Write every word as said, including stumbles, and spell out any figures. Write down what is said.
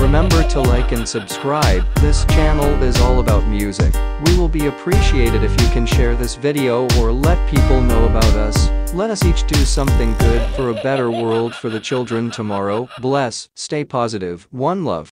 Remember to like and subscribe. This channel is all about music. We will be appreciated if you can share this video or let people know about us. Let us each do something good for a better world for the children tomorrow. Bless, stay positive, one love.